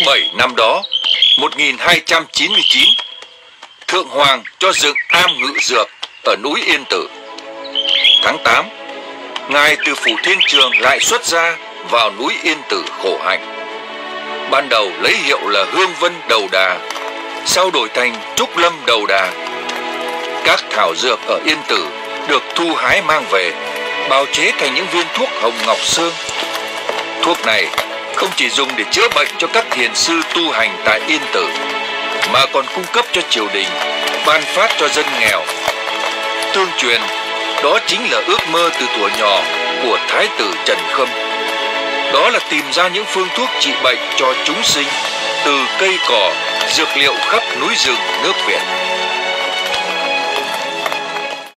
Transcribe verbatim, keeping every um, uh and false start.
bảy năm đó, một nghìn hai trăm chín mươi chín, Thượng Hoàng cho dựng am ngự dược ở núi Yên Tử. Tháng tám, Ngài từ Phủ Thiên Trường lại xuất ra vào núi Yên Tử khổ hạnh. Ban đầu lấy hiệu là Hương Vân Đầu Đà, sau đổi thành Trúc Lâm Đầu Đà. Các thảo dược ở Yên Tử được thu hái mang về, bào chế thành những viên thuốc hồng ngọc xương. Thuốc này không chỉ dùng để chữa bệnh cho các thiền sư tu hành tại Yên Tử, mà còn cung cấp cho triều đình, ban phát cho dân nghèo. Tương truyền, đó chính là ước mơ từ thuở nhỏ của Thái tử Trần Khâm. Đó là tìm ra những phương thuốc trị bệnh cho chúng sinh từ cây cỏ, dược liệu khắp núi rừng nước Việt.